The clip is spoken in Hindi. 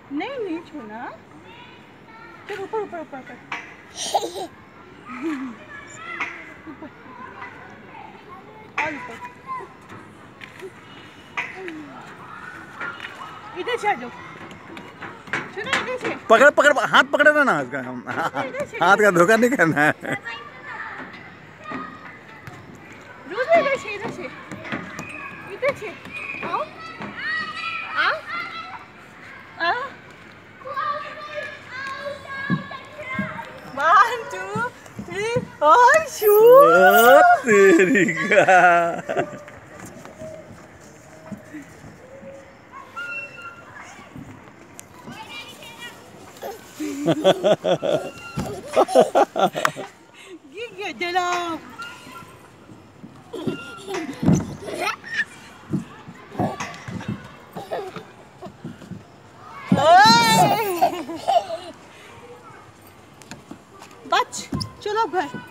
नहीं नहीं छूना। चल ऊपर ऊपर ऊपर ऊपर और ऊपर। इधर से आ जाओ। छूना इधर से। पकड़ पकड़ हाथ पकड़ना ना उसका। हाथ का धोखा नहीं करना है। इधर से इधर से इधर से आओ आओ आओ। 1 2 3 और शू तेरी का गिग dalam. बच चलो घर।